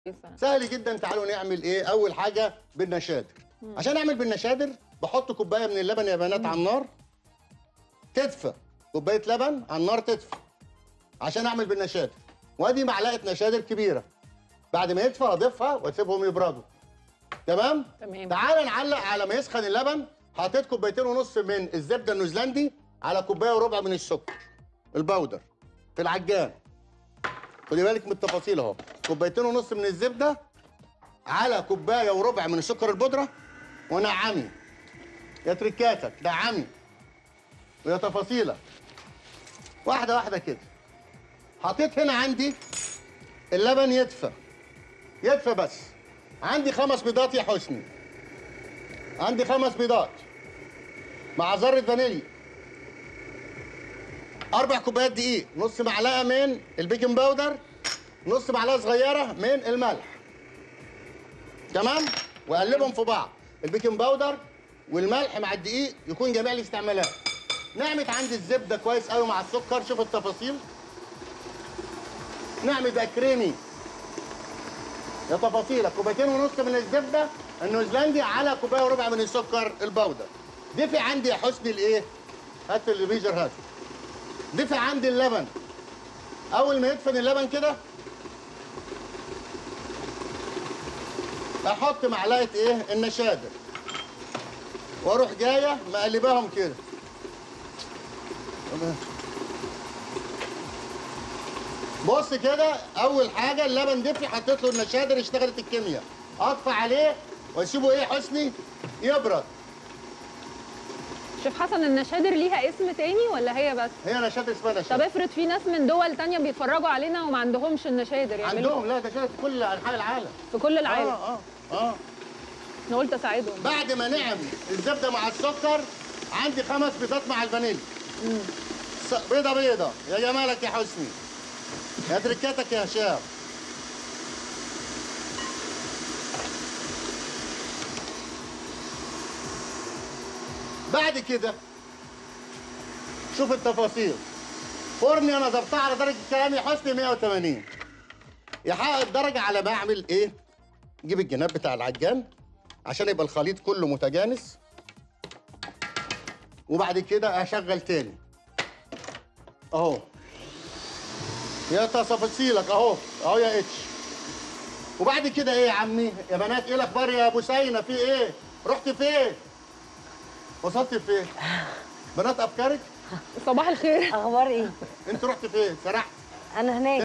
سهل جدا. تعالوا نعمل ايه؟ اول حاجه بالنشادر. عشان اعمل بالنشادر بحط كوبايه من اللبن يا بنات على النار تدفى. كوبايه لبن على النار تدفى عشان اعمل بالنشادر. وادي معلقه نشادر كبيره. بعد ما يدفى اضيفها واسيبهم يبردوا. تمام؟ تعال نعلق على ما يسخن اللبن. حطيت كوبايتين ونص من الزبده النيوزيلندي على كوبايه وربع من السكر البودر في العجان. خدي بالك من التفاصيل اهو. كوبايتين ونص من الزبده على كوبايه وربع من السكر البودره ونعمي. يا تركاتك نعمي ويا تفاصيلك واحده واحده كده. حطيت هنا عندي اللبن يدفى بس. عندي 5 بيضات يا حسني. عندي 5 بيضات مع ذره فانيليا، 4 كوبايات دقيق، نص معلقه من البيكنج باودر، نص معلقه صغيره من الملح. تمام؟ واقلبهم في بعض. البيكنج باودر والملح مع الدقيق يكون جميع الاستعمالات. نعمت عندي الزبده كويس قوي مع السكر. شوف التفاصيل. نعمت بقى كريمي يا تفاصيلك. كوبايتين ونص من الزبده النيوزيلندي على كوبايه وربع من السكر البودر. دفي عندي يا حسني الايه؟ هات الريجر هات. دفي عندي اللبن. اول ما يدفن اللبن كده احط معلقه ايه؟ النشادر واروح جايه مقلباهم كده. بص كده. اول حاجه اللبن دفي حطيت له النشادر اشتغلت الكيمياء. اطفي عليه واسيبه ايه حسني؟ يبرد. شيف حسن، النشادر ليها اسم تاني ولا هي بس؟ هي نشادر اسمها نشادر. طب افرض في ناس من دول تانية بيتفرجوا علينا وما عندهمش النشادر يعملوا؟ عندهم. لا نشادر في كل انحاء العالم. في كل العالم. اه انا قلت اساعدهم. بعد ما نعم الزبده مع السكر عندي 5 بيضات مع الفانيليا. بيضه بيضه يا جمالك يا حسني. يا تركاتك يا هشام. بعد كده شوف التفاصيل. فرني انا ظبطها على درجه كلام يا حسني 180. يحقق الدرجه على ما اعمل ايه؟ جيب الجناب بتاع العجان عشان يبقى الخليط كله متجانس. وبعد كده اشغل تاني اهو. يا تفاصيلك اهو يا اتش. وبعد كده ايه يا عمي يا بنات؟ ايه الاخبار يا ابو سينا؟ في ايه؟ رحت فين؟ وصلت فين؟ بنات افكارك؟ صباح الخير. اخبار ايه؟ انت رحت فين؟ سرحت؟ انا هناك.